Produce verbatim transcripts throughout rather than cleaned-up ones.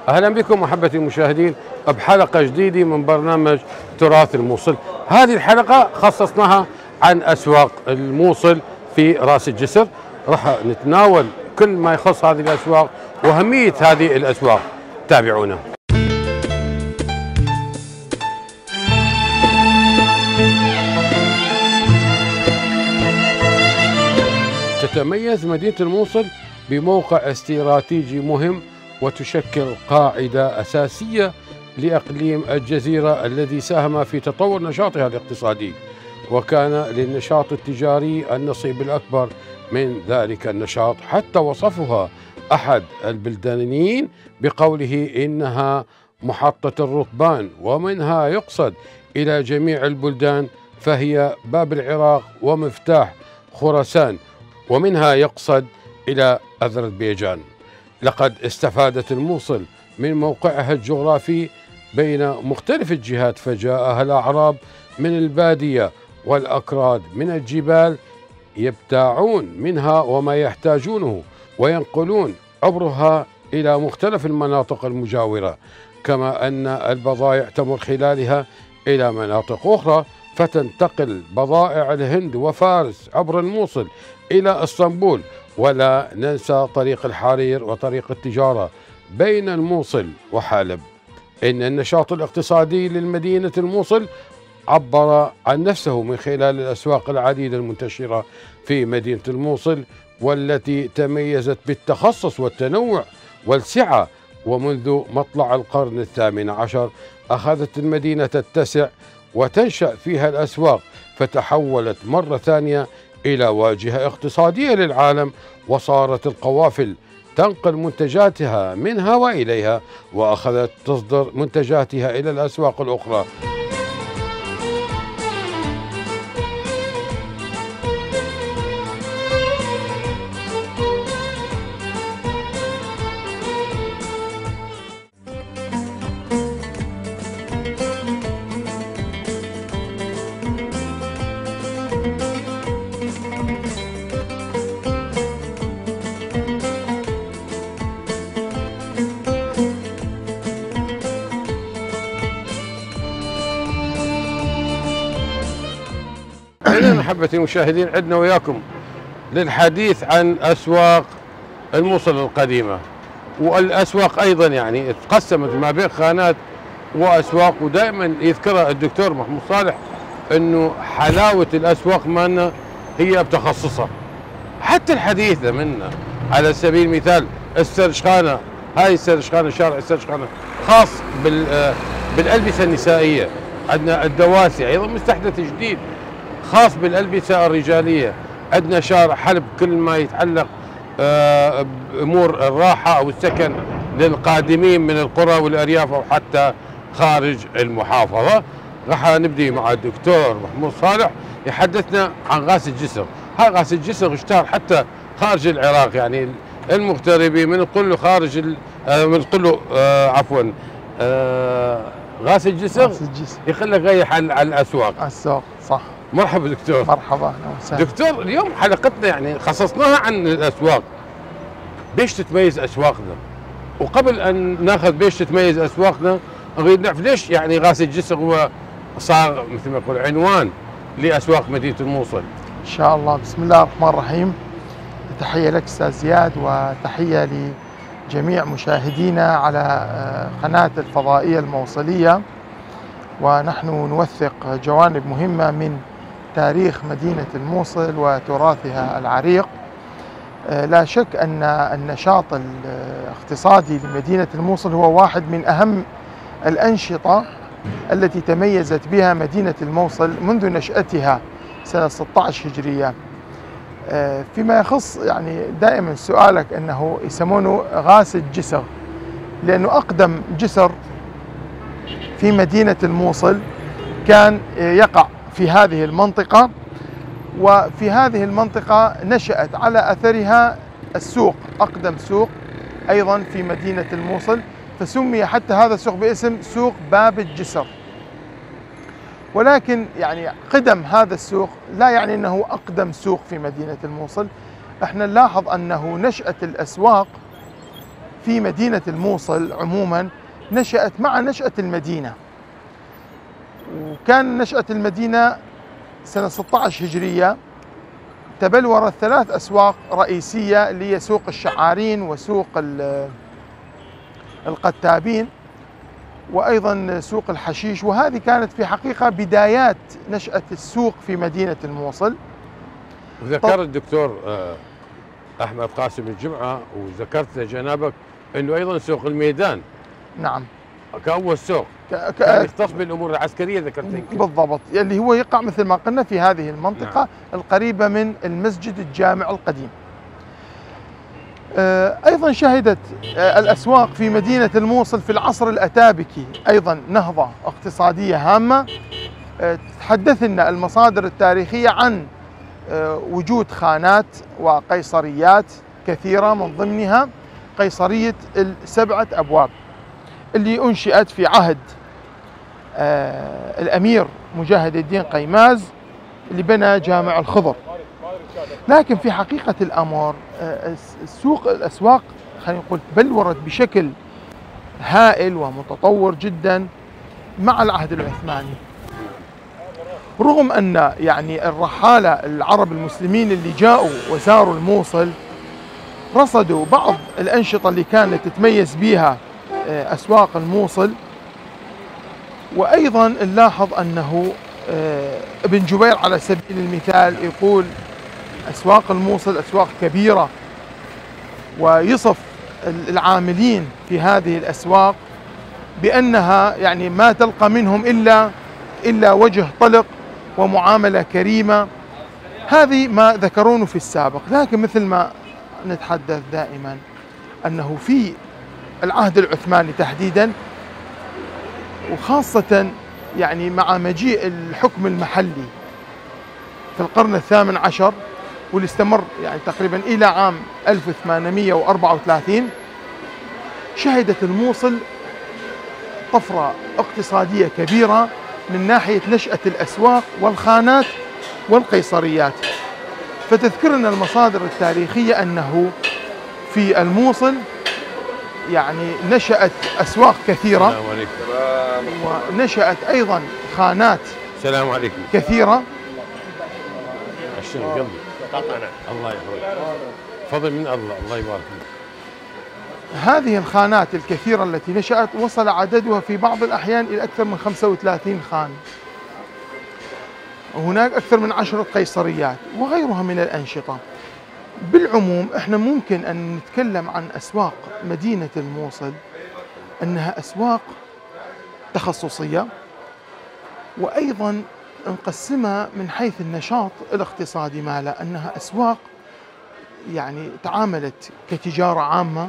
أهلا بكم أحبتي المشاهدين بحلقة جديدة من برنامج تراث الموصل. هذه الحلقة خصصناها عن أسواق الموصل في راس الجسر. راح نتناول كل ما يخص هذه الأسواق وأهمية هذه الأسواق. تابعونا. تتميز مدينة الموصل بموقع استراتيجي مهم، وتشكل قاعدة أساسية لإقليم الجزيرة الذي ساهم في تطور نشاطها الاقتصادي، وكان للنشاط التجاري النصيب الأكبر من ذلك النشاط، حتى وصفها أحد البلدانيين بقوله إنها محطة الركبان، ومنها يقصد إلى جميع البلدان، فهي باب العراق ومفتاح خراسان، ومنها يقصد إلى أذربيجان. لقد استفادت الموصل من موقعها الجغرافي بين مختلف الجهات، فجاءها الأعراب من البادية والأكراد من الجبال يبتاعون منها وما يحتاجونه، وينقلون عبرها إلى مختلف المناطق المجاورة، كما أن البضائع تمر خلالها إلى مناطق أخرى، فتنتقل بضائع الهند وفارس عبر الموصل إلى اسطنبول. ولا ننسى طريق الحرير وطريق التجارة بين الموصل وحلب. إن النشاط الاقتصادي للمدينة الموصل عبر عن نفسه من خلال الأسواق العديدة المنتشرة في مدينة الموصل، والتي تميزت بالتخصص والتنوع والسعة. ومنذ مطلع القرن الثامن عشر أخذت المدينة تتسع وتنشأ فيها الأسواق، فتحولت مرة ثانية إلى واجهة اقتصادية للعالم، وصارت القوافل تنقل منتجاتها منها وإليها، وأخذت تصدر منتجاتها إلى الأسواق الأخرى. إذن أحبتي المشاهدين، عدنا وياكم للحديث عن أسواق الموصل القديمة، والأسواق أيضا يعني تقسمت ما بين خانات وأسواق، ودائما يذكرها الدكتور محمود صالح أنه حلاوة الأسواق مالنا هي بتخصصها. حتى الحديثة منا على سبيل المثال السرشخانة، هاي السرشخانة شارع السرشخانة خاص بالألبسة النسائية. عندنا الدواسي أيضا مستحدث جديد خاص بالألبسة الرجالية. عندنا شارع حلب كل ما يتعلق بأمور الراحة أو السكن للقادمين من القرى والأرياف أو حتى خارج المحافظة. راح نبدي مع الدكتور محمود صالح يحدثنا عن غاس الجسر. ها غاس الجسر اشتهر حتى خارج العراق، يعني المغتربين من نقول له خارج من نقول له عفوا غاس الجسر, غاس الجسر. يخليك غيح على الأسواق. السوق صح. مرحبا دكتور. مرحبا اهلا وسهلا. دكتور، اليوم حلقتنا يعني خصصناها عن الاسواق. بيش تتميز اسواقنا؟ وقبل ان ناخذ بيش تتميز اسواقنا، نريد نعرف ليش يعني غاس الجسر هو صار مثل ما يقول عنوان لاسواق مدينه الموصل. ان شاء الله. بسم الله الرحمن الرحيم. تحيه لك استاذ زياد، وتحيه لجميع مشاهدينا على قناه الفضائيه الموصليه. ونحن نوثق جوانب مهمه من تاريخ مدينة الموصل وتراثها العريق. لا شك أن النشاط الاقتصادي لمدينة الموصل هو واحد من أهم الأنشطة التي تميزت بها مدينة الموصل منذ نشأتها سنة ستة عشر هجرية. فيما يخص يعني دائما سؤالك أنه يسمونه غاس الجسر، لأنه أقدم جسر في مدينة الموصل كان يقع في هذه المنطقة، وفي هذه المنطقة نشأت على أثرها السوق، أقدم سوق أيضا في مدينة الموصل، فسمي حتى هذا السوق باسم سوق باب الجسر. ولكن يعني قدم هذا السوق لا يعني أنه أقدم سوق في مدينة الموصل. احنا نلاحظ أنه نشأة الأسواق في مدينة الموصل عموما نشأت مع نشأة المدينة، وكان نشأة المدينة سنة ستة عشر هجرية. تبلورت ثلاث أسواق رئيسية اللي هي سوق الشعارين وسوق القتابين وأيضا سوق الحشيش، وهذه كانت في حقيقة بدايات نشأة السوق في مدينة الموصل. وذكر الدكتور أحمد قاسم الجمعة وذكرت جنابك أنه أيضا سوق الميدان نعم كأول سوق ك... ك... كان يختص بالأمور العسكرية ذكرت بالضبط، اللي هو يقع مثل ما قلنا في هذه المنطقة. نعم. القريبة من المسجد الجامع القديم. أيضا شهدت الأسواق في مدينة الموصل في العصر الأتابكي أيضا نهضة اقتصادية هامة. تحدث لنا المصادر التاريخية عن وجود خانات وقيصريات كثيرة، من ضمنها قيصرية السبعة أبواب اللي أنشئت في عهد الأمير مجاهد الدين قيماز اللي بنى جامع الخضر. لكن في حقيقة الأمر السوق الأسواق خلينا نقول بلورت بشكل هائل ومتطور جدا مع العهد العثماني، رغم أن يعني الرحالة العرب المسلمين اللي جاءوا وزاروا الموصل رصدوا بعض الأنشطة اللي كانت تتميز بها أسواق الموصل. وأيضا نلاحظ أنه ابن جبير على سبيل المثال يقول أسواق الموصل أسواق كبيرة، ويصف العاملين في هذه الأسواق بأنها يعني ما تلقى منهم إلا إلا وجه طلق ومعاملة كريمة. هذه ما ذكرونه في السابق، لكن مثل ما نتحدث دائما أنه في العهد العثماني تحديدا، وخاصة يعني مع مجيء الحكم المحلي في القرن الثامن عشر واللي استمر يعني تقريبا إلى عام ألف وثمانمئة وأربعة وثلاثين، شهدت الموصل طفرة اقتصادية كبيرة من ناحية نشأة الأسواق والخانات والقيصريات. فتذكرنا المصادر التاريخية أنه في الموصل يعني نشأت أسواق كثيرة، ونشأت أيضا خانات السلام عليكم كثيرة. عشان قلبي الله يحفظك، فضل من الله، الله يبارك فيك. هذه الخانات الكثيرة التي نشأت وصل عددها في بعض الأحيان إلى أكثر من خمسة وثلاثين خان، وهناك أكثر من عشرة قيصريات وغيرها من الأنشطة. بالعموم احنا ممكن أن نتكلم عن أسواق مدينة الموصل أنها أسواق تخصصية، وأيضا نقسمها من حيث النشاط الاقتصادي مالها أنها أسواق يعني تعاملت كتجارة عامة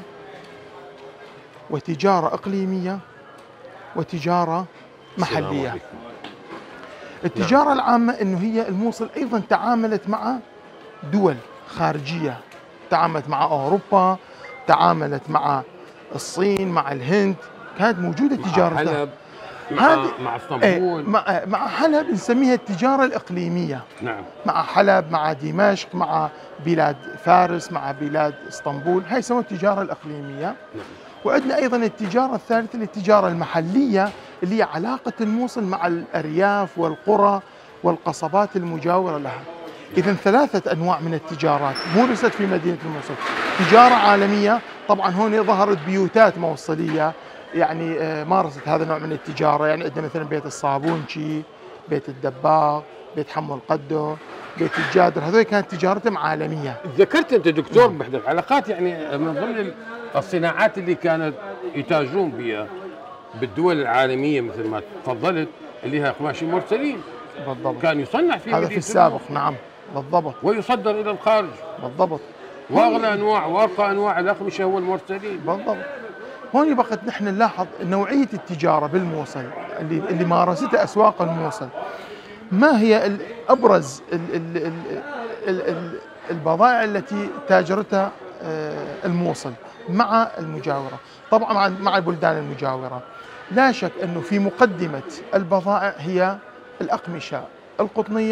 وتجارة إقليمية وتجارة محلية. التجارة العامة أنه هي الموصل أيضا تعاملت مع دول خارجية، تعاملت مع أوروبا، تعاملت مع الصين، مع الهند، كانت موجودة تجارة. مع حلب، مع, مع اسطنبول، مع, مع حلب نسميها التجارة الإقليمية. نعم. مع حلب، مع دمشق، مع بلاد فارس، مع بلاد اسطنبول، هاي يسموها التجارة الإقليمية. نعم. وعندنا أيضا التجارة الثالثة التجارة المحلية اللي هي علاقة الموصل مع الأرياف والقرى والقصبات المجاورة لها. إذن ثلاثة أنواع من التجارات مورست في مدينة الموصل. تجارة عالمية، طبعا هون ظهرت بيوتات موصلية يعني مارست هذا النوع من التجارة، يعني عندنا مثلا بيت الصابونشي، بيت الدباغ، بيت حمو القدو، بيت الجادر، هذول كانت تجارتهم عالمية. ذكرت أنت دكتور بإحدى الحلقات يعني من ضمن الصناعات اللي كانت يتاجرون بها بالدول العالمية مثل ما تفضلت اللي هي قماش المرسلين. بالضبط. كان يصنع في هذا في السابق. نعم بالضبط. ويصدر إلى الخارج. بالضبط. واغلى انواع وارقى انواع الاقمشه هو المرسلين. بالضبط. هون بقت نحن نلاحظ نوعيه التجاره بالموصل اللي اللي مارستها اسواق الموصل. ما هي ابرز ال ال ال ال ال البضائع التي تاجرتها الموصل مع المجاوره؟ طبعا مع مع البلدان المجاوره. لا شك انه في مقدمه البضائع هي الاقمشه القطنيه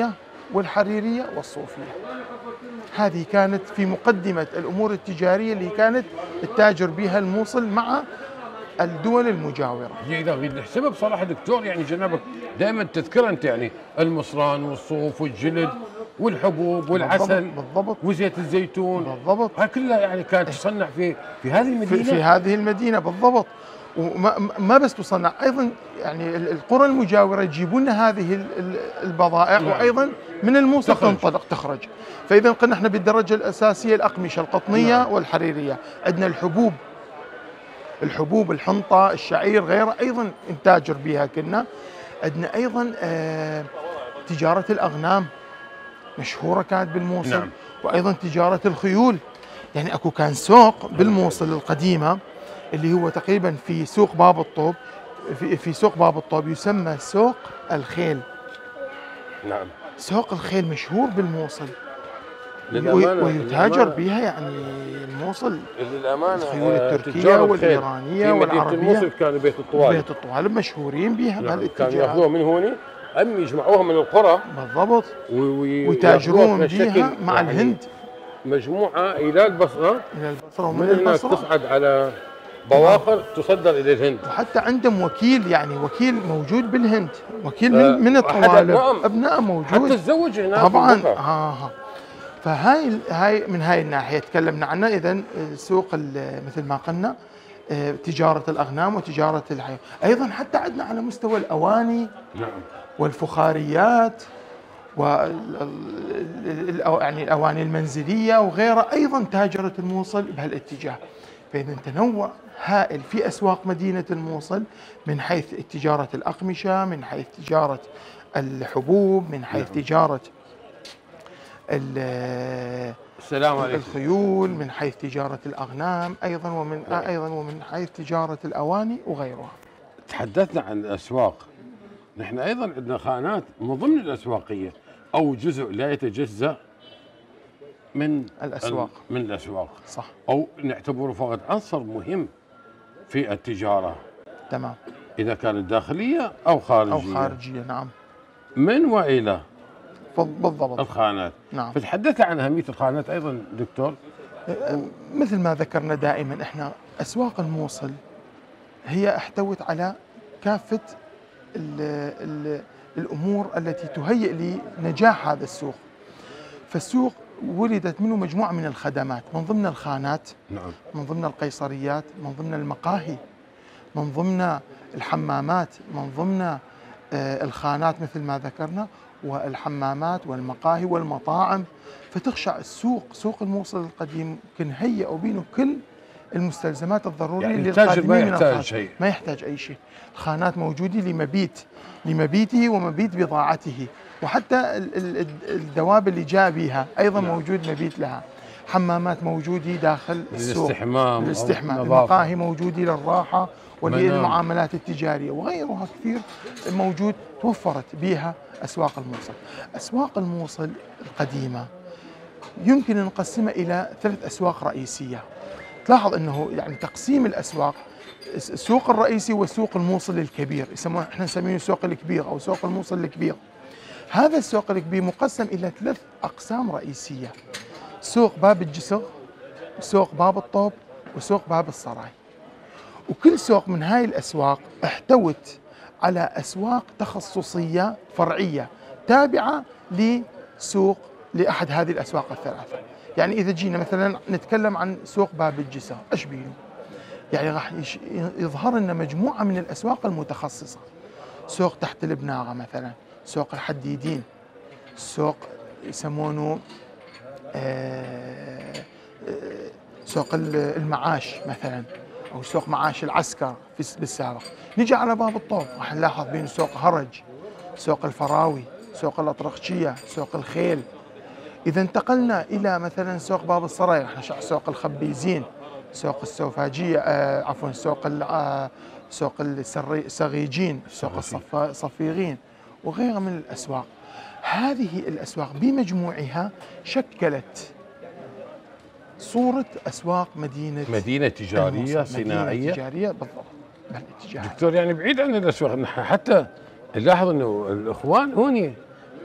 والحريرية والصوفية. هذه كانت في مقدمة الأمور التجارية اللي كانت التاجر بها الموصل مع الدول المجاورة. هي اذا بدنا نحسبها بصراحه دكتور، يعني جنابك دائما تذكر انت يعني المصران والصوف والجلد والحبوب والعسل بالضبط وزيت الزيتون بالضبط، هاي كلها يعني كانت تصنع في في هذه المدينه، في, في هذه المدينة بالضبط. وما ما بس تصنع، ايضا يعني القرى المجاوره يجيبون لنا هذه البضائع، نعم. وايضا من الموصل تخرج. تنطلق تخرج. فاذا قلنا احنا بالدرجه الاساسيه الاقمشه القطنيه نعم. والحريريه، عندنا الحبوب، الحبوب الحنطه الشعير غيره ايضا نتاجر بها كنا. عندنا ايضا آه تجاره الاغنام مشهوره كانت بالموصل. نعم. وايضا تجاره الخيول، يعني اكو كان سوق بالموصل القديمه اللي هو تقريبا في سوق باب الطوب، في, في سوق باب الطوب يسمى سوق الخيل. نعم. سوق الخيل مشهور بالموصل للأمانة ويتاجر بها، يعني الموصل للأمانة الخيول التركية والإيرانية والعربية. الموصل كانوا بيت الطوالب، بيت الطوالب مشهورين بها. نعم. كانوا ياخذوها من هون أم يجمعوها من القرى بالضبط ويتاجرون بها مع يعني الهند، مجموعة إلى البصرة، إلى البصرة ومن من هناك البصرة تصعد على بواخر تصدر إلى الهند. وحتى عندهم وكيل، يعني وكيل موجود بالهند، وكيل من, آه من الطوالب، أبناء أبناء موجود حتى تزوج هناك طبعا. آه فهاي هاي من هاي الناحية تكلمنا عنها. إذا سوق مثل ما قلنا تجارة الأغنام وتجارة الحيوان. أيضا حتى عندنا على مستوى الأواني، نعم، والفخاريات و يعني الأواني المنزلية وغيرها، أيضا تاجرت الموصل بهالاتجاه. فإذا تنوع هائل في أسواق مدينة الموصل من حيث تجارة الأقمشة، من حيث تجارة الحبوب، من حيث نعم. تجارة السلام عليكم. الخيول، من حيث تجارة الأغنام أيضا، ومن نعم. أيضا ومن حيث تجارة الأواني وغيرها. تحدثنا عن الأسواق، نحن أيضا عندنا خانات من ضمن الأسواقية أو جزء لا يتجزأ من الأسواق، من الأسواق صح، أو نعتبره فقط عنصر مهم في التجارة، تمام، إذا كانت داخلية أو خارجية. أو خارجية، نعم، من وإلى بالضبط الخانات. نعم. فتحدثت عن أهمية الخانات أيضا دكتور. مثل ما ذكرنا دائما احنا أسواق الموصل هي احتوت على كافة ال ال الأمور التي تهيئ لنجاح هذا السوق. فالسوق ولدت منه مجموعة من الخدمات، من ضمن الخانات، نعم، من ضمن القيصريات، من ضمن المقاهي، من ضمن الحمامات، من ضمن الخانات مثل ما ذكرنا، والحمامات والمقاهي والمطاعم. فتخشع السوق، سوق الموصل القديم كان هيئوا بينه كل المستلزمات الضرورية يعني للقادمين من الخارج. شيء. ما يحتاج أي شيء. الخانات موجودة لمبيت لمبيته ومبيت بضاعته، وحتى الدواب اللي جاء بها أيضا نعم. موجود مبيت لها. حمامات موجودة داخل السوق للاستحمام، للاستحمام. المقاهي موجودة للراحة وللمعاملات التجارية وغيرها كثير موجود، توفرت بها أسواق الموصل. أسواق الموصل القديمة يمكن أن نقسمها إلى ثلاث أسواق رئيسية. تلاحظ أنه يعني تقسيم الأسواق، السوق الرئيسي والسوق الموصل الكبير، يسمونه احنا نسميه السوق الكبير أو سوق الموصل الكبير. هذا السوق الكبير مقسم إلى ثلاث أقسام رئيسية: سوق باب الجسر، سوق باب الطوب، وسوق باب السراي. وكل سوق من هاي الأسواق احتوت على أسواق تخصصية فرعية تابعة لسوق لأحد هذه الأسواق الثلاثة. يعني إذا جينا مثلا نتكلم عن سوق باب الجسر، إيش بينه؟ يعني راح يظهر لنا مجموعة من الأسواق المتخصصة: سوق تحت البناغة مثلا، سوق الحديدين، سوق يسمونه آه سوق المعاش مثلا، أو سوق معاش العسكر بالسابق. نجي على باب الطوب راح نلاحظ بين سوق هرج، سوق الفراوي، سوق الأطرقشية، سوق الخيل. إذا انتقلنا إلى مثلا سوق باب السراي راح نشوف سوق الخبيزين، سوق السوفاجية، آه عفوا سوق آه سوق السغيجين، سوق الصفيغين وغيرها من الأسواق. هذه الأسواق بمجموعها شكلت صورة أسواق مدينة مدينة تجارية صناعية، مدينة تجارية بالضبط بهالاتجاه. دكتور يعني بعيد عن الأسواق، حتى نلاحظ أنه الإخوان هون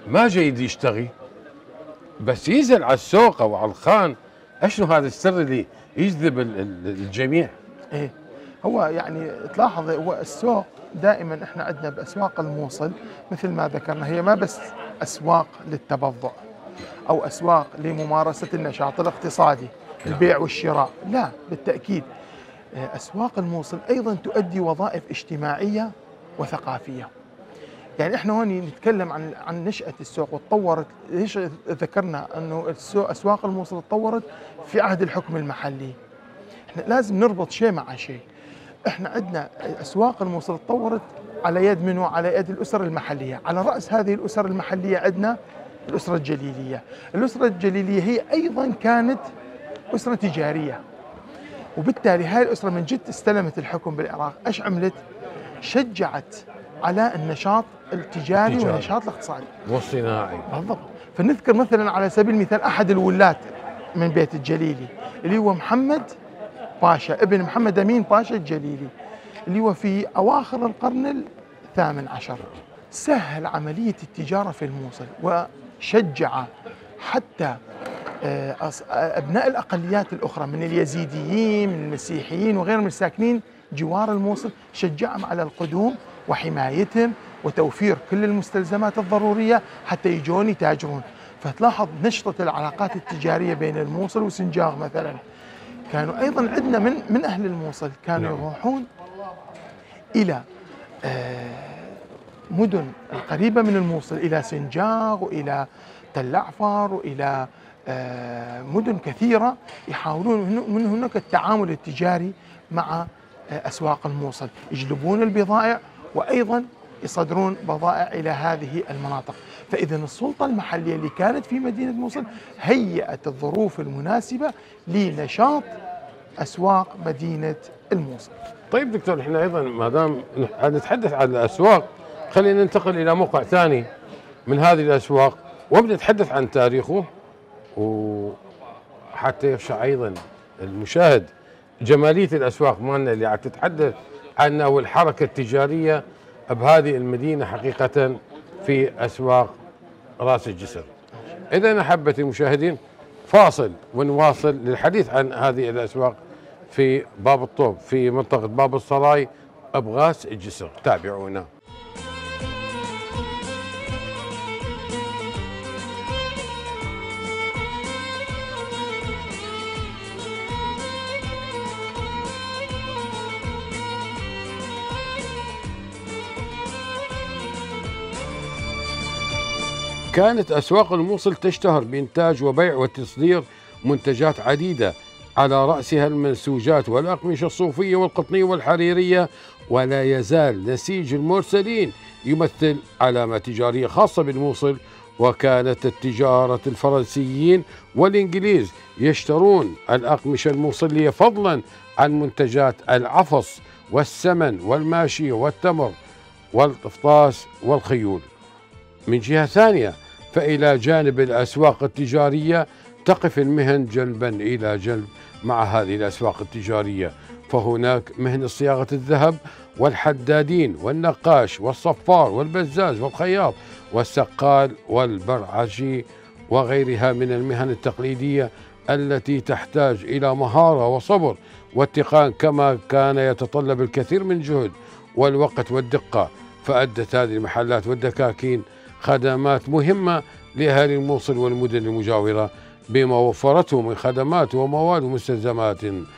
ما جيد يشتغي بس ينزل على السوق او على الخان، اشنو هذا السر اللي يجذب الجميع؟ ايه هو يعني تلاحظ هو السوق دائما احنا عندنا باسواق الموصل مثل ما ذكرنا هي ما بس اسواق للتبضع او اسواق لممارسه النشاط الاقتصادي البيع والشراء، لا بالتاكيد اسواق الموصل ايضا تؤدي وظائف اجتماعيه وثقافيه. يعني احنا هون نتكلم عن عن نشأة السوق وتطورت، ليش ذكرنا انه السوق اسواق الموصل تطورت في عهد الحكم المحلي. احنا لازم نربط شيء مع شيء. احنا عندنا اسواق الموصل تطورت على يد منو؟ على يد الاسر المحليه، على راس هذه الاسر المحليه عندنا الاسره الجليليه. الاسره الجليليه هي ايضا كانت اسره تجاريه. وبالتالي هاي الاسره من جد استلمت الحكم بالعراق، ايش عملت؟ شجعت على النشاط التجاري تجاري. والنشاط الاقتصادي والصناعي بالضبط. فنذكر مثلا على سبيل المثال احد الولاة من بيت الجليلي اللي هو محمد باشا ابن محمد امين باشا الجليلي، اللي هو في اواخر القرن الثامن عشر. سهل عملية التجارة في الموصل وشجع حتى ابناء الاقليات الاخرى من اليزيديين من المسيحيين وغيرهم من الساكنين جوار الموصل، شجعهم على القدوم وحمايتهم وتوفير كل المستلزمات الضرورية حتى يجون يتاجرون. فتلاحظ نشطة العلاقات التجارية بين الموصل وسنجاق مثلا. كانوا أيضا عندنا من من أهل الموصل كانوا نعم. يروحون إلى مدن القريبة من الموصل، إلى سنجاق وإلى تل عفر وإلى مدن كثيرة، يحاولون من هناك التعامل التجاري مع أسواق الموصل، يجلبون البضائع وأيضا يصدرون بضائع إلى هذه المناطق. فإذا السلطة المحلية اللي كانت في مدينة موصل هيأت الظروف المناسبة لنشاط أسواق مدينة الموصل. طيب دكتور، احنا أيضا ما دام نتحدث عن الأسواق خلينا ننتقل إلى موقع ثاني من هذه الأسواق وبنتحدث عن تاريخه، وحتى يخشى أيضا المشاهد جمالية الأسواق مالنا اللي عم تتحدث عنها والحركة التجارية بهذه المدينة حقيقة في أسواق راس الجسر. إذا أحبتي المشاهدين فاصل ونواصل للحديث عن هذه الأسواق في باب الطوب في منطقة باب الصلاي بغاس الجسر. تابعونا. كانت أسواق الموصل تشتهر بإنتاج وبيع وتصدير منتجات عديدة، على رأسها المنسوجات والأقمشة الصوفية والقطنية والحريرية، ولا يزال نسيج المرسلين يمثل علامة تجارية خاصة بالموصل. وكانت التجارة الفرنسيين والإنجليز يشترون الأقمشة الموصلية فضلا عن منتجات العفص والسمن والماشية والتمر والقفطاس والخيول. من جهة ثانية فإلى جانب الأسواق التجارية تقف المهن جنبا إلى جنب مع هذه الأسواق التجارية، فهناك مهن صياغة الذهب والحدادين والنقاش والصفار والبزاز والخياط والسقال والبرعشي وغيرها من المهن التقليدية التي تحتاج إلى مهارة وصبر واتقان، كما كان يتطلب الكثير من الجهد والوقت والدقة. فأدت هذه المحلات والدكاكين خدمات مهمة لأهالي الموصل والمدن المجاورة بما وفرته من خدمات ومواد ومستلزمات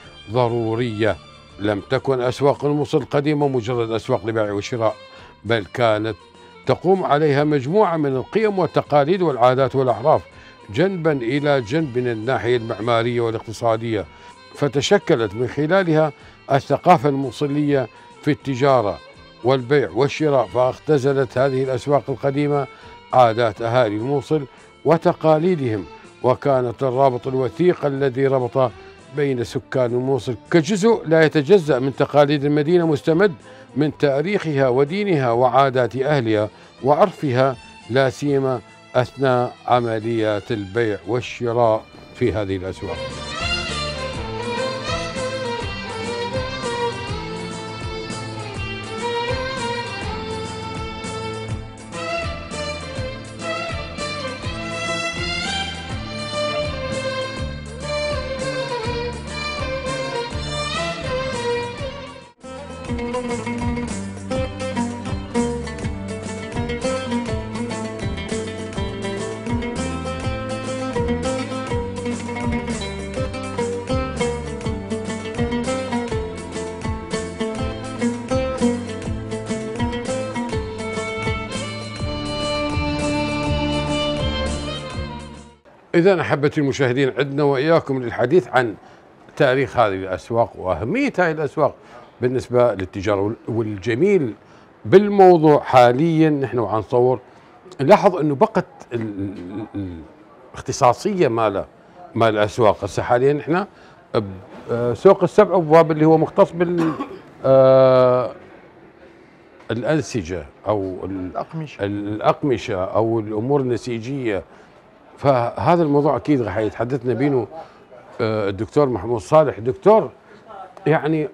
ضرورية. لم تكن أسواق الموصل القديمة مجرد أسواق للبيع والشراء، بل كانت تقوم عليها مجموعة من القيم والتقاليد والعادات والأعراف جنبا إلى جنب من الناحية المعمارية والاقتصادية، فتشكلت من خلالها الثقافة الموصلية في التجارة والبيع والشراء. فاختزلت هذه الأسواق القديمة عادات أهالي الموصل وتقاليدهم، وكانت الرابط الوثيق الذي ربط بين سكان الموصل كجزء لا يتجزأ من تقاليد المدينة، مستمد من تاريخها ودينها وعادات أهلها وعرفها، لا سيما أثناء عمليات البيع والشراء في هذه الأسواق. إذا أحبتي المشاهدين، عدنا وإياكم للحديث عن تاريخ هذه الأسواق وأهمية هذه الأسواق بالنسبة للتجارة. والجميل بالموضوع حاليا نحن وعم نصور نلاحظ أنه بقت الاختصاصية مال مال الأسواق. هسه حاليا نحن سوق السبع أبواب اللي هو مختص بال الأنسجة أو الأقمشة الأقمشة أو الأمور النسيجية. فهذا الموضوع أكيد راح يتحدثنا بينه الدكتور محمود صالح. دكتور، يعني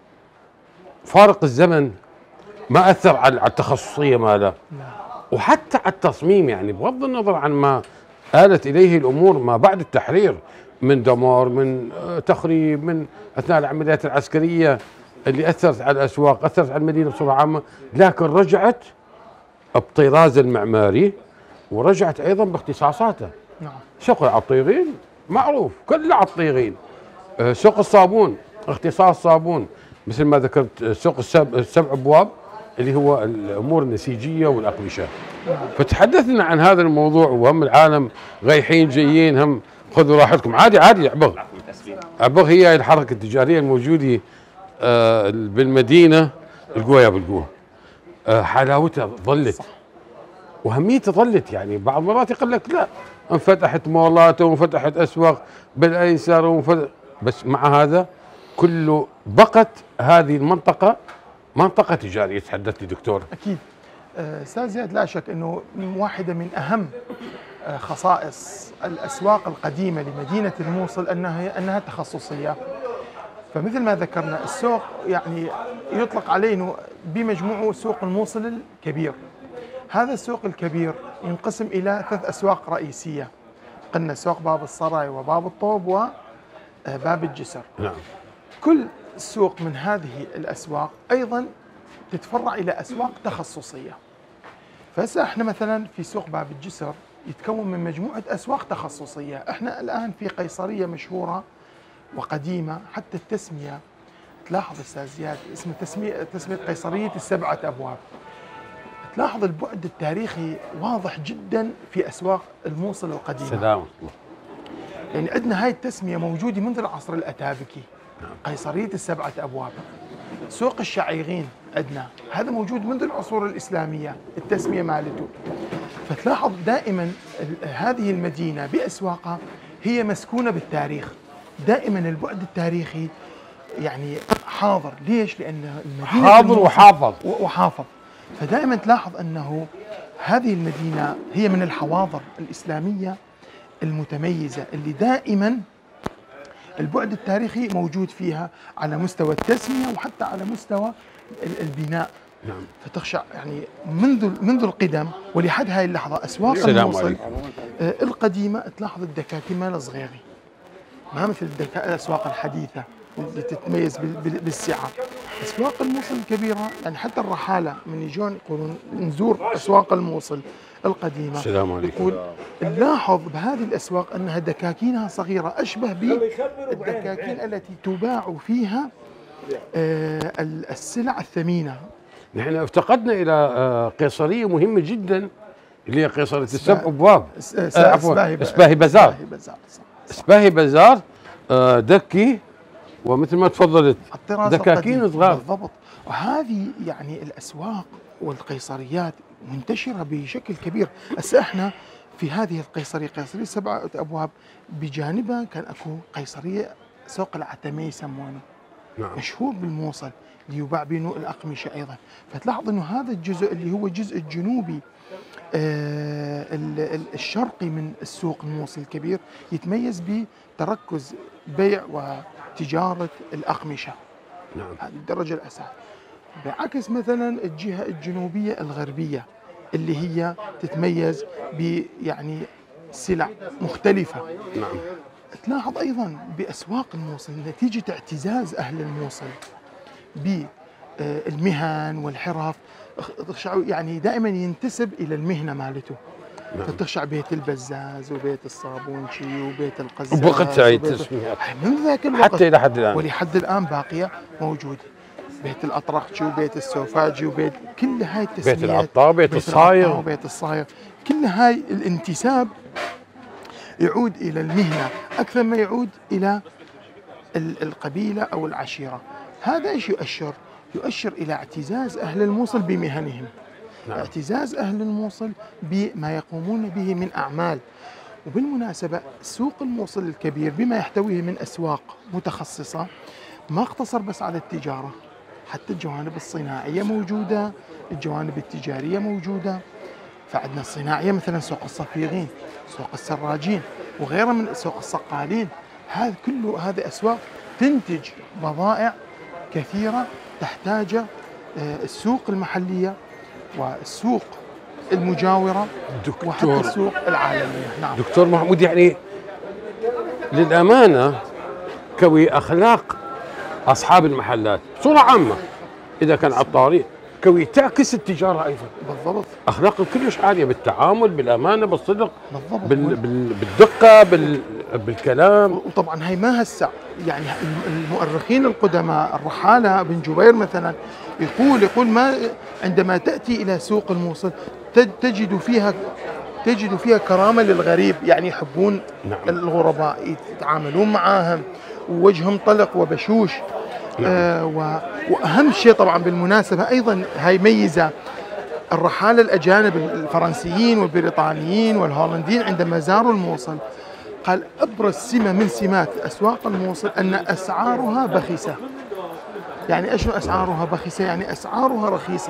فارق الزمن ما أثر على التخصصية ماله وحتى على التصميم، يعني بغض النظر عن ما آلت إليه الأمور ما بعد التحرير من دمار، من تخريب، من أثناء العمليات العسكرية اللي أثرت على الأسواق، أثرت على المدينة بصورة عامة، لكن رجعت بطراز المعماري ورجعت أيضا باختصاصاته. نعم. سوق العطيغين معروف، كل العطيغين. سوق الصابون اختصاص صابون، مثل ما ذكرت سوق السبع, السبع أبواب اللي هو الأمور النسيجية والأقمشة. نعم. فتحدثنا عن هذا الموضوع، وهم العالم غيحين جايين، هم خذوا راحتكم. عادي عادي عبغ عبغ هي الحركة التجارية الموجودة آه بالمدينة القوة بالقوة. آه حلاوتها ظلت وهميتها ظلت. يعني بعض المرات يقول لك لا، انفتحت مولات وانفتحت اسواق بالايسر وانفتح، بس مع هذا كله بقت هذه المنطقة منطقة تجارية. تحدثت لي دكتور. أكيد أستاذ زياد، لا شك أنه واحدة من أهم خصائص الأسواق القديمة لمدينة الموصل أنها أنها تخصصية. فمثل ما ذكرنا السوق يعني يطلق عليه انه بمجموعه سوق الموصل الكبير. هذا السوق الكبير ينقسم الى ثلاث اسواق رئيسيه، قلنا سوق باب الصراي وباب الطوب وباب الجسر. نعم. كل سوق من هذه الاسواق ايضا تتفرع الى اسواق تخصصيه. فهسه احنا مثلا في سوق باب الجسر يتكون من مجموعه اسواق تخصصيه. احنا الان في قيصريه مشهوره وقديمة، حتى التسمية تلاحظ أستاذ زياد اسم تسمية تسمية قيصرية السبعة أبواب. تلاحظ البعد التاريخي واضح جدا في أسواق الموصل القديمة. سلام. يعني عندنا هاي التسمية موجودة منذ العصر الأتابكي، قيصرية السبعة أبواب. سوق الشعيغين عندنا هذا موجود منذ العصور الإسلامية التسمية مالته. فتلاحظ دائما هذه المدينة بأسواقها هي مسكونة بالتاريخ، دائما البعد التاريخي يعني حاضر. ليش؟ لأن المدينة حاضر وحافظ وحافظ. فدائما تلاحظ أنه هذه المدينة هي من الحواضر الإسلامية المتميزة اللي دائما البعد التاريخي موجود فيها على مستوى التسمية وحتى على مستوى البناء. نعم. فتخشع يعني منذ منذ القدم ولحد هاي اللحظة أسواق الموصل القديمة تلاحظ الدكاكين مالها صغيرة، ما مثل الأسواق الحديثة اللي تتميز بالسعة. أسواق الموصل الكبيرة يعني حتى الرحالة من يجون يقولون نزور أسواق الموصل القديمة، السلام عليكم، يقول نلاحظ بهذه الأسواق أنها دكاكينها صغيرة أشبه بالدكاكين التي تباع فيها السلع الثمينة. نحن افتقدنا إلى قيصرية مهمة جدا اللي هي قيصرية السبع أبواب. عفوا اسباهي بازار. اسباهي بازار دكي، ومثل ما تفضلت دكاكين صغار. بالضبط. وهذه يعني الأسواق والقيصريات منتشرة بشكل كبير. هسه احنا في هذه القيصرية قيصرية سبعة أبواب بجانبها كان اكو قيصرية سوق العتمة يسمونه. نعم. مشهور بالموصل ليباع بينه الأقمشة أيضا. فتلاحظ أنه هذا الجزء اللي هو الجزء الجنوبي آه الشرقي من السوق الموصل الكبير يتميز بتركز بيع وتجارة الأقمشة. نعم. هذه الدرجة الأساسية. بعكس مثلا الجهة الجنوبية الغربية اللي هي تتميز ب يعني سلع مختلفة. نعم. تلاحظ أيضا بأسواق الموصل نتيجة اعتزاز أهل الموصل بالمهن والحرف، يعني دائما ينتسب إلى المهنة مالته. نعم. فتخشع بيت البزاز وبيت الصابونشي وبيت القزاز وبقت هاي التسميات من ذاك الوقت حتى إلى حد الآن، ولحد الآن باقية موجودة. بيت الأطرقشي وبيت السوفاجي وبيت كل هاي التسميات، بيت العطار، بيت, بيت الصايغ وبيت الصايغ، كل هاي الانتساب يعود إلى المهنة أكثر ما يعود إلى القبيلة أو العشيرة. هذا إيش يؤشر؟ يؤشر إلى اعتزاز أهل الموصل بمهنهم. نعم. اعتزاز أهل الموصل بما يقومون به من أعمال. وبالمناسبة سوق الموصل الكبير بما يحتويه من أسواق متخصصة ما اقتصر بس على التجارة، حتى الجوانب الصناعية موجودة، الجوانب التجارية موجودة. فعندنا الصناعية مثلا سوق الصفيغين، سوق السراجين، وغيرها من سوق الصقالين. هذا كله هذه أسواق تنتج بضائع كثيرة تحتاجها السوق المحلية والسوق المجاورة وحتى السوق العالمية. نعم. دكتور محمود، يعني للأمانة كوي أخلاق أصحاب المحلات بصورة عامة إذا كان عطاري كوي تعكس التجارة أيضا. بالضبط. أخلاقهم كلش عالية بالتعامل، بالأمانة، بالصدق، بالضبط. بال بال بالدقة، بال بالكلام. وطبعا هي ما هسه يعني المؤرخين القدماء الرحالة بن جبير مثلا يقول يقول ما عندما تأتي إلى سوق الموصل تجد فيها تجد فيها كرامة للغريب، يعني يحبون نعم. الغرباء يتعاملون معاهم ووجههم طلق وبشوش. نعم. آه وأهم شيء طبعا بالمناسبة أيضا هاي ميزة الرحالة الأجانب الفرنسيين والبريطانيين والهولنديين عندما زاروا الموصل قال أبرز سمة من سمات أسواق الموصل أن أسعارها بخسة. يعني إيش أسعارها بخسة؟ يعني أسعارها رخيصة.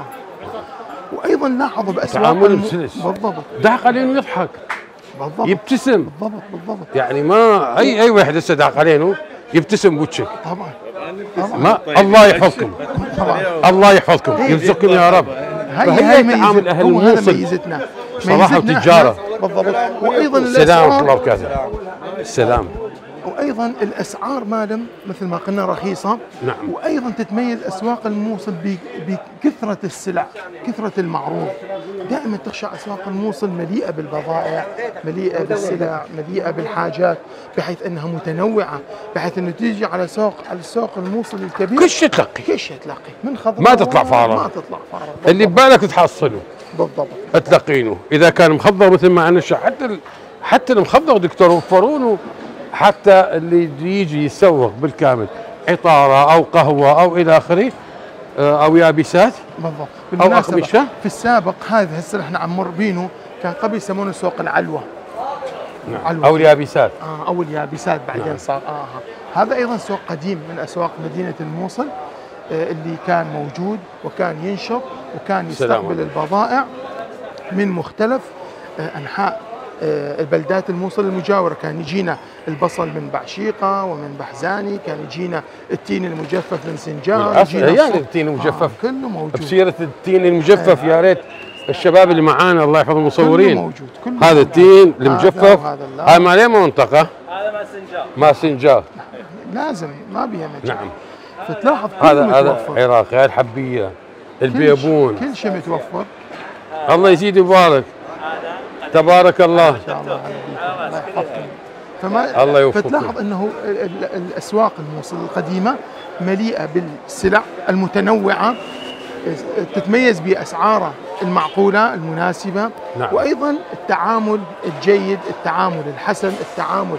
وأيضا لاحظوا بأسواق الم... بالضبط ضحك عليه انه يضحك، بالضبط يبتسم، بالضبط بالضبط. يعني ما أي أي واحد هسه ضحك عليه يبتسم بوجهك. طبعا طبعا. ما الله يحفظكم، طبعا الله يحفظكم، يرزقكم يا رب. هي هي تعامل أهل الموصل ميزتنا صراحة وتجارة. بالضبط. وأيضا السلام ورحمة الله وبركاته. السلام. وأيضا الأسعار مالهم مثل ما قلنا رخيصة. نعم. وأيضا تتميز أسواق الموصل بكثرة السلع، كثرة المعروض. دائما تخشى أسواق الموصل مليئة بالبضائع، مليئة بالسلع، مليئة بالحاجات، بحيث أنها متنوعة، بحيث أنه تيجي على سوق على سوق الموصل الكبير كل شيء تلقي، كل شيء تلقي من خضار ما تطلع فارغ، ما تطلع فارغ. اللي ببالك تحصله بالضبط، تلقينه. إذا كان مخضر مثل ما عنا حتى حتى المخضر دكتور وفرونه، حتى اللي يجي يسوق بالكامل عطارة أو قهوة أو إلى آخره أو يابسات. بالضبط. أو أقمشة. في السابق هذا هسه احنا عم نمر بينه كان قبل يسمونه سوق العلوة. نعم. علوة. أو اليابسات. آه أو اليابسات بعدين. نعم. صار آه هذا أيضا سوق قديم من أسواق مدينة الموصل آه اللي كان موجود وكان ينشط وكان يستقبل البضائع من مختلف آه أنحاء البلدات الموصل المجاورة. كان يجينا البصل من بعشيقة ومن بحزاني، كان يجينا التين المجفف من سنجار، يعني التين المجفف آه كله موجود. بسيرة التين المجفف آه. يا ريت الشباب اللي معانا الله يحفظ المصورين كله موجود. كله هذا التين المجفف هاي ما له منطقة، هذا ما سنجار، ما سنجار لازم ما بيها مجال. نعم. فتلاحظ هذا هذا عراقي، هاي الحبية، البيبون، كل شيء متوفر. الله يزيد ويبارك. تبارك الله. ما شاء الله الله يحفظكم. فما الله يوفقكم. فتلاحظ انه الاسواق الموصل القديمه مليئه بالسلع المتنوعه تتميز باسعارها المعقوله المناسبه. نعم. وايضا التعامل الجيد، التعامل الحسن، التعامل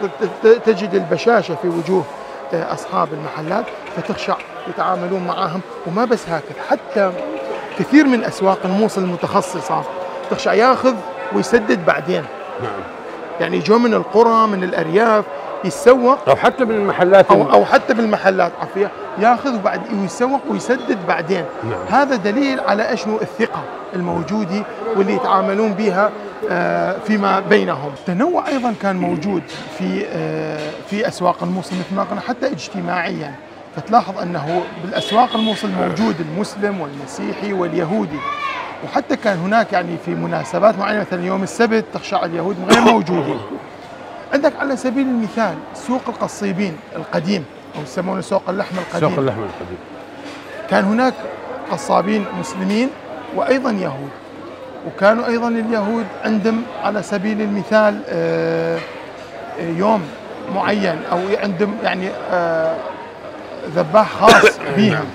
تجد البشاشه في وجوه اصحاب المحلات فتخشع يتعاملون معهم. وما بس هكذا، حتى كثير من اسواق الموصل المتخصصه تخشع ياخذ ويسدد بعدين. نعم. يعني جو من القرى من الارياف يتسوق او حتى بالمحلات او او حتى بالمحلات عفيه ياخذ وبعد ويسوق ويسدد بعدين. نعم. هذا دليل على اشنو الثقه الموجوده واللي يتعاملون بها فيما بينهم. التنوع ايضا كان موجود في في اسواق الموصل مثل ما قلنا حتى اجتماعيا. فتلاحظ انه بالاسواق الموصل موجود المسلم والمسيحي واليهودي. وحتى كان هناك يعني في مناسبات معينه مثلا يوم السبت تخشع اليهود غير موجودين. عندك على سبيل المثال سوق القصيبين القديم او يسمونه سوق اللحم القديم. سوق اللحم القديم. كان هناك قصابين مسلمين وايضا يهود. وكانوا ايضا اليهود عندهم على سبيل المثال يوم معين او عندهم يعني ذباح خاص بهم.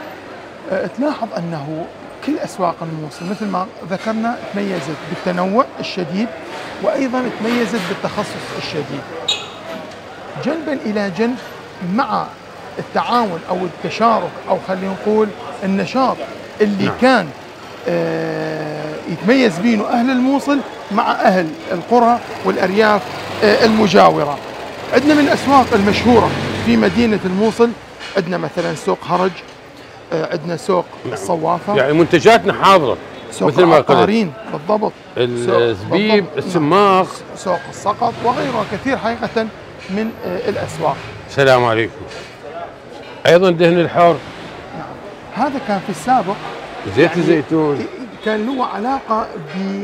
تلاحظ انه كل أسواق الموصل مثل ما ذكرنا تميزت بالتنوع الشديد وأيضا تميزت بالتخصص الشديد. جنبا إلى جنب مع التعاون أو التشارك أو خلينا نقول النشاط اللي نعم. كان آه يتميز بينه أهل الموصل مع أهل القرى والأرياف آه المجاورة. عندنا من الأسواق المشهورة في مدينة الموصل، عندنا مثلا سوق هرج، آه عندنا سوق نعم. الصوافة، يعني منتجاتنا حاضرة مثل ما قلت، بالضبط، الزبيب، السماق، سوق السقط وغيرها كثير حقيقة من آه الأسواق. السلام عليكم. أيضا دهن الحار، نعم، هذا كان في السابق زيت يعني الزيتون، كان له علاقة ب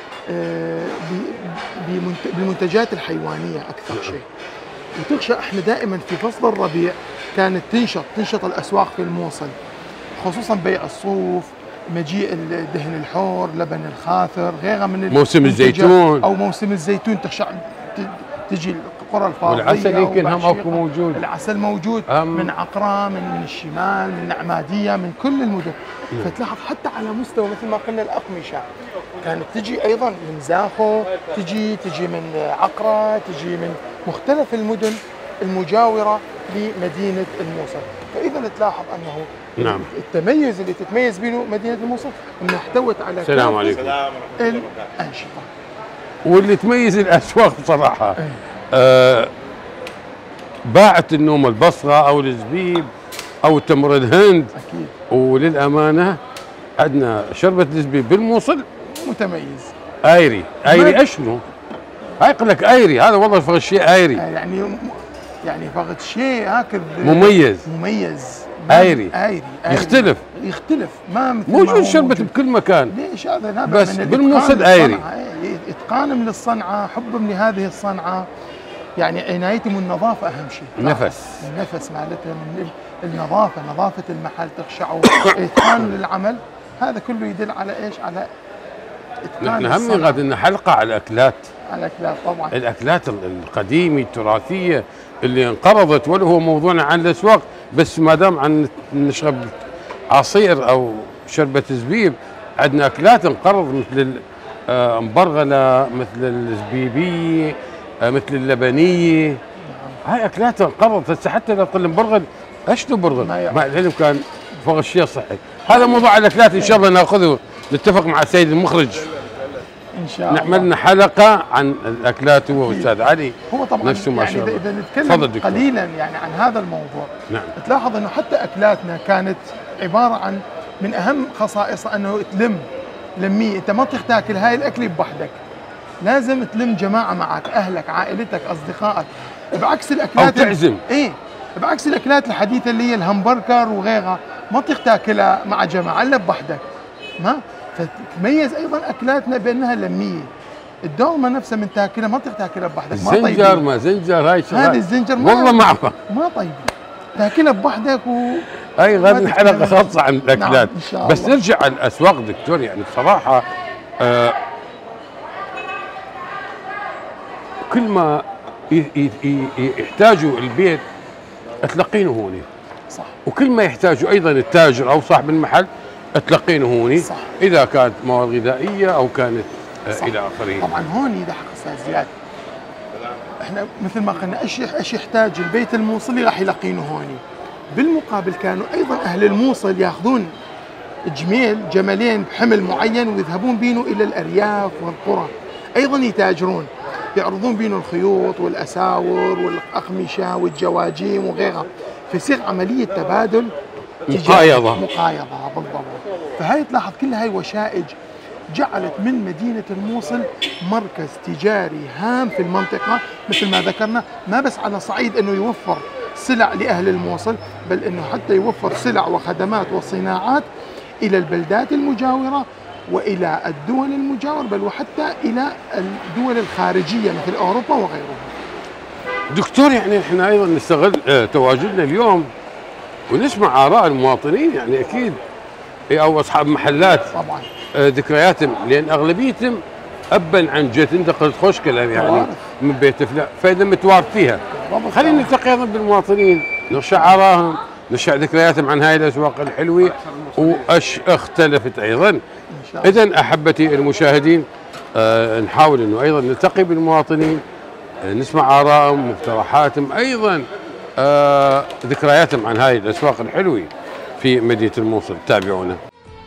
بالمنتجات الحيوانية أكثر شيء. وتخشى احنا دائما في فصل الربيع كانت تنشط تنشط الأسواق في الموصل، خصوصا بيع الصوف، مجيء دهن الحور، لبن الخاثر، غيرها من موسم الزيتون أو موسم الزيتون. تخشى تجي القرى الفاضية، والعسل يمكن هم اكو موجود، العسل موجود من عقرة، من من الشمال، من نعمادية، من كل المدن. مم. فتلاحظ حتى على مستوى مثل ما قلنا الأقمشة كانت تجي أيضا من زاخو، تجي تجي من عقرة، تجي من مختلف المدن المجاورة لمدينة الموصل. فإذا تلاحظ أنه نعم. التميز اللي تتميز به مدينة الموصل أنها احتوت على السلام عليكم الأنشطة. واللي تميز الأسواق بصراحة ايه؟ آه باعت النوم البصرة أو الزبيب أو تمر الهند أكيد. وللأمانة عندنا شربة الزبيب بالموصل متميز، ايري. ايري اشنو؟ هاي يقول لك ايري، هذا والله فغد شيء ايري، يعني يعني فغد شيء هكذا مميز مميز ايري. ايري يختلف يختلف ما مثل موجود شربة بكل مكان. ليش هذا نابع بس من بالموصل ايري، اتقانهم للصنعة، حبهم لهذه الصنعة، يعني عنايتهم النظافة أهم شيء. نفس النفس مالتها من النظافة، نظافة المحل تخشعوا، إتقان للعمل، هذا كله يدل على إيش؟ على إتقان. نحن هم غاد إن حلقة على الأكلات، على الأكلات طبعا، الأكلات القديمة التراثية اللي انقرضت، ولا هو موضوعنا عن الأسواق بس. ما دام عن نشرب عصير أو شربة زبيب، عندنا أكلات انقرض مثل المبرغلة، مثل الزبيبية، مثل اللبنيه. هاي اكلات انقرضت هسه. حتى لو قلنا برغل، اشنو برغل؟ مع العلم كان فوق الشيء صحي. هذا موضوع الاكلات ان شاء الله ناخذه، نتفق مع السيد المخرج ان شاء الله نعمل لنا حلقه عن الاكلات هو واستاذ علي. هو طبعا نفسه ما يعني شاء الله. اذا نتكلم قليلا يعني عن هذا الموضوع، نعم، تلاحظ انه حتى اكلاتنا كانت عباره عن من اهم خصائصها انه تلم لميه. انت ما تطيق تاكل هاي الاكله بوحدك، لازم تلم جماعه معك، اهلك، عائلتك، اصدقائك، بعكس الاكلات او تعزم. ايه بعكس الاكلات الحديثه اللي هي الهمبرجر وغيرها، ما تطيق تاكلها مع جماعه الا بوحدك. ما فتتميز ايضا اكلاتنا بانها لميه. الدولمه نفسها من تاكلها ما تطيق تاكلها بوحدك، ما طيبه. الزنجر ما زنجر هاي هذه الزنجر والله ما ما طيبه، تاكلها بوحدك و اي غادي حلقه خاصه عن الاكلات. نعم إن شاء الله. بس نرجع على الاسواق دكتور، يعني بصراحه آه كل ما يحتاجوا البيت تلقينه هوني، صح. وكل ما يحتاجوا ايضا التاجر او صاحب المحل تلقينه هوني، صح. اذا كانت مواد غذائيه او كانت صح. الى اخره. طبعا هون يضحك استاذ زياد، احنا مثل ما قلنا ايش ايش يحتاج البيت الموصلي راح يلقينه هوني. بالمقابل كانوا ايضا اهل الموصل ياخذون جميل جملين بحمل معين ويذهبون بينه الى الارياف والقرى، ايضا يتاجرون، يعرضون بينه الخيوط والاساور والاقمشه والجواجيم وغيرها، فيصير عمليه تبادل مقايضه مقايضه بالضبط. فهي تلاحظ كل هاي وشائج جعلت من مدينه الموصل مركز تجاري هام في المنطقه، مثل ما ذكرنا، ما بس على صعيد انه يوفر سلع لاهل الموصل، بل انه حتى يوفر سلع وخدمات وصناعات الى البلدات المجاوره والى الدول المجاوره، بل وحتى الى الدول الخارجيه مثل اوروبا وغيرها. دكتور، يعني احنا ايضا نستغل اه تواجدنا اليوم ونسمع اراء المواطنين، يعني اكيد او اصحاب محلات طبعا اه ذكرياتهم، لان اغلبيتهم ابا عن جد. انت قلت خوش كلام يعني من بيت فلان، فاذا متوارد فيها. خلينا نلتقي ايضا بالمواطنين، نرشع اراهم، نرشع ذكرياتهم عن هاي الاسواق الحلوه واش اختلفت ايضا. اذا احبتي المشاهدين، آه نحاول انه ايضا نلتقي بالمواطنين، آه نسمع ارائهم، مقترحاتهم، ايضا آه ذكرياتهم عن هاي الاسواق الحلوه في مدينه الموصل. تابعونا.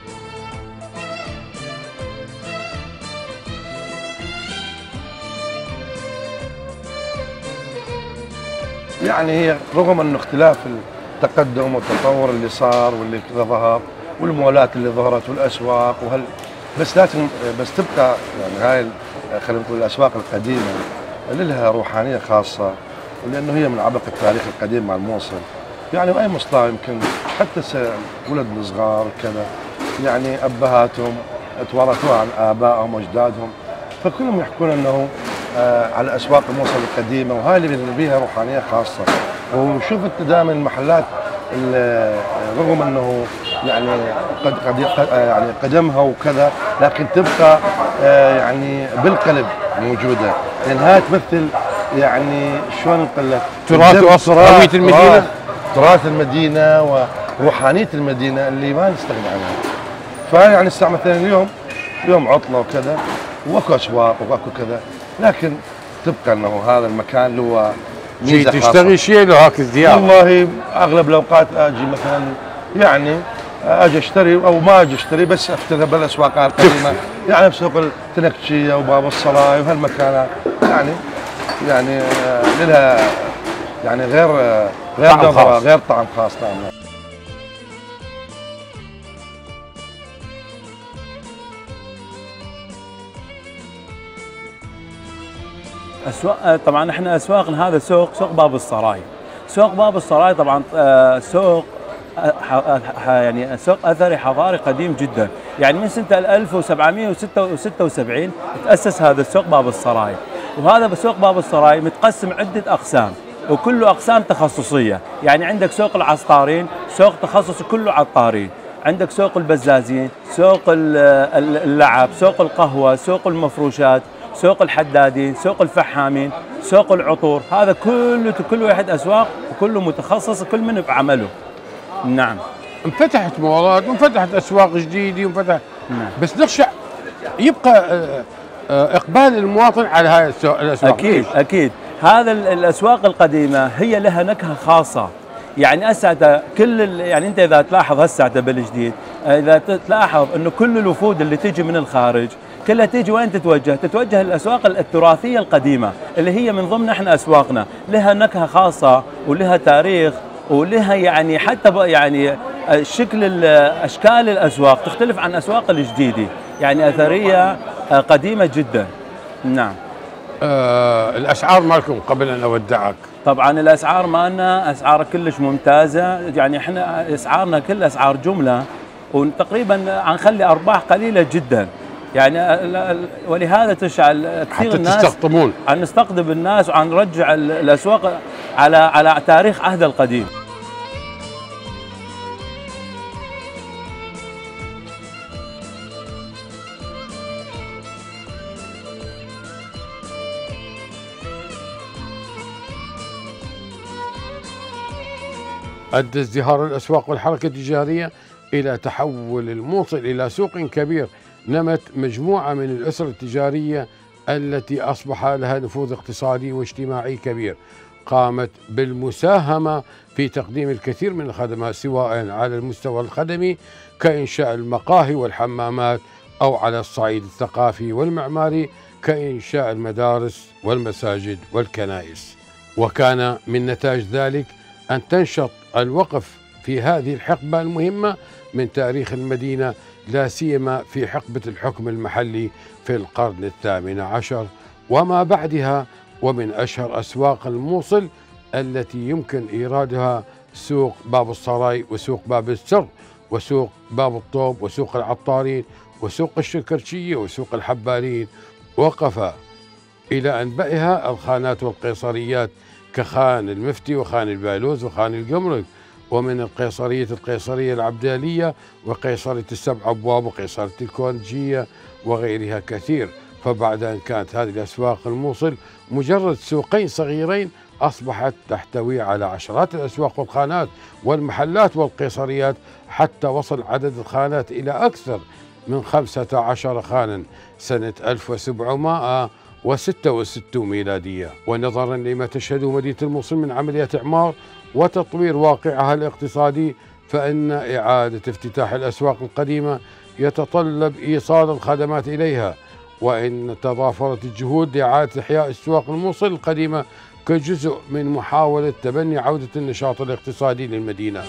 يعني هي رغم انه اختلاف التقدم والتطور اللي صار واللي ظهر والمولات اللي ظهرت والاسواق وهل بس لازم بس تبقى يعني هاي خلينا نقول الاسواق القديمه لها روحانيه خاصه، لانه هي من عبق التاريخ القديم مع الموصل. يعني واي مصطلح يمكن حتى ولد الصغار كذا يعني ابهاتهم تورثوها عن ابائهم واجدادهم، فكلهم يحكون انه آه على اسواق الموصل القديمه، وهاي اللي بيها روحانيه خاصه. وشوف انت دائما المحلات رغم انه يعني قد قد يعني قدمها وكذا، لكن تبقى آه يعني بالقلب موجوده، لان هاي تمثل يعني شلون نقول لك تراث واصل هويه المدينه، تراث المدينه وروحانيه المدينه اللي ما نستغني عنها. فيعني الساعه مثلا اليوم يوم عطله وكذا واكو اسواق واكو كذا، لكن تبقى انه هذا المكان له ميزه خاصه. تشتغل شيء له هاك الزياره. والله اغلب الاوقات اجي مثلا يعني اجي اشتري او ما اجي اشتري، بس افتذ بالاسواق القديمه يعني بسوق التنكشيه وباب الصلاي وهالمكانات، يعني يعني لها يعني غير غير نظره غير طعم خاص. نعم. اسواق طبعا احنا اسواقنا هذا سوق سوق باب السراي. سوق باب السراي طبعا سوق يعني سوق اثري حضاري قديم جدا، يعني من سنه ألف وسبعمئة وستة وسبعين تاسس هذا السوق باب السراي. وهذا سوق باب السراي متقسم عده اقسام وكله اقسام تخصصيه، يعني عندك سوق العصطارين سوق تخصصي كله عطارين، عندك سوق البزازين، سوق اللعب، سوق القهوه، سوق المفروشات، سوق الحدادين، سوق الفحامين، سوق العطور. هذا كله كل واحد اسواق وكله متخصص كل من بعمله. نعم. انفتحت مولات وانفتحت اسواق جديده وانفتح نعم. بس نخشى يبقى اقبال المواطن على هاي الاسواق. اكيد اكيد. هذا الاسواق القديمه هي لها نكهه خاصه، يعني هسه كل يعني انت اذا تلاحظ هسه بالجديد اذا تلاحظ انه كل الوفود اللي تجي من الخارج كلها تيجي وين تتوجه؟ تتوجه الاسواق التراثيه القديمه اللي هي من ضمن احنا اسواقنا، لها نكهه خاصه ولها تاريخ ولها يعني حتى يعني شكل اشكال الاسواق تختلف عن اسواق الجديده، يعني اثريه قديمه جدا. نعم. آه الاسعار مالكم قبل ان اودعك؟ طبعا الاسعار مالنا اسعار كلش ممتازه، يعني احنا اسعارنا كلها اسعار جمله وتقريبا عنخلي ارباح قليله جدا. يعني ولهذا تشعل كثير الناس تستقطبون عن نستقطب الناس وعن نرجع الاسواق على على تاريخ عهد القديم. أدى ازدهار الأسواق والحركة التجارية إلى تحول الموصل إلى سوق كبير، نمت مجموعة من الأسر التجارية التي أصبح لها نفوذ اقتصادي واجتماعي كبير، قامت بالمساهمة في تقديم الكثير من الخدمات سواء على المستوى الخدمي كإنشاء المقاهي والحمامات، أو على الصعيد الثقافي والمعماري كإنشاء المدارس والمساجد والكنائس. وكان من نتاج ذلك أن تنشط الوقف في هذه الحقبة المهمة من تاريخ المدينة، لا سيما في حقبة الحكم المحلي في القرن الثامن عشر وما بعدها. ومن أشهر أسواق الموصل التي يمكن إيرادها سوق باب السراي وسوق باب السر وسوق باب الطوب وسوق العطارين وسوق الشكرشية وسوق الحبارين. وقف إلى أنبائها الخانات والقيصريات كخان المفتي وخان البالوز وخان الجمرك، ومن القيصرية القيصرية العبدالية وقيصرية السبع أبواب وقيصرية الكونجية وغيرها كثير. فبعد أن كانت هذه الأسواق الموصل مجرد سوقين صغيرين، أصبحت تحتوي على عشرات الأسواق والخانات والمحلات والقيصريات، حتى وصل عدد الخانات إلى أكثر من خمسة عشر خانا سنة ألف وسبعمائة وستة وستين ميلادية. ونظرا لما تشهده مدينة الموصل من عمليات إعمار وتطوير واقعها الاقتصادي، فإن إعادة افتتاح الأسواق القديمة يتطلب إيصال الخدمات إليها، وإن تضافرت الجهود لإعادة إحياء أسواق الموصل القديمة كجزء من محاولة تبني عودة النشاط الاقتصادي للمدينة.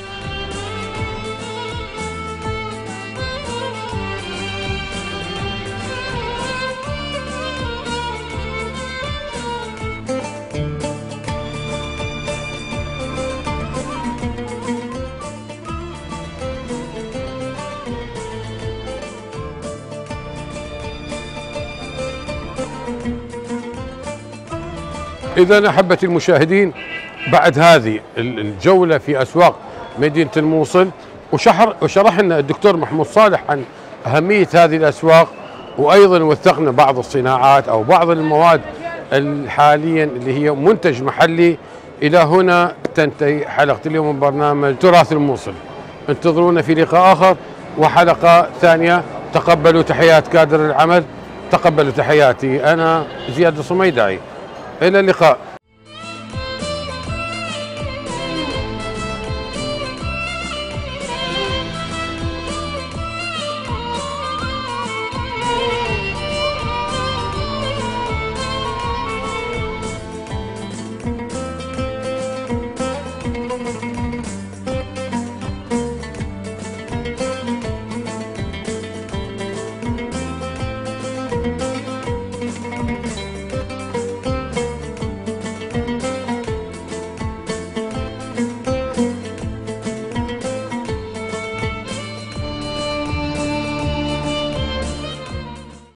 إذا أحبتي المشاهدين، بعد هذه الجولة في أسواق مدينة الموصل وشحر وشرح لنا الدكتور محمود صالح عن أهمية هذه الأسواق، وأيضا وثقنا بعض الصناعات أو بعض المواد حاليا اللي هي منتج محلي. إلى هنا تنتهي حلقة اليوم من برنامج تراث الموصل. انتظرونا في لقاء آخر وحلقة ثانية. تقبلوا تحيات كادر العمل، تقبلوا تحياتي أنا زياد الصميدعي. إلى اللقاء.